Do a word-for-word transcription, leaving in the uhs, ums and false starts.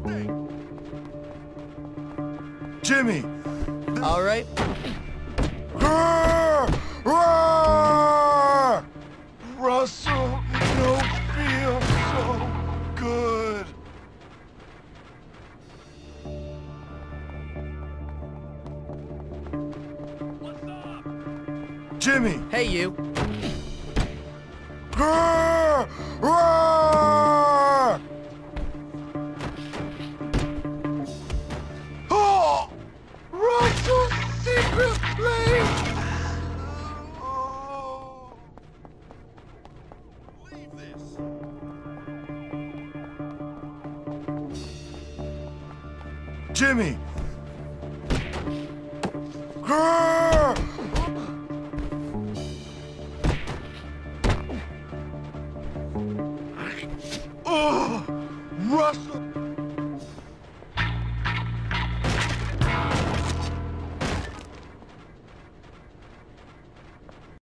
Jimmy! All right. Russell, no feel so good. What's up? Jimmy! Hey, you. Oh! Russell's secret place! Leave this. Jimmy! Oh! Russell!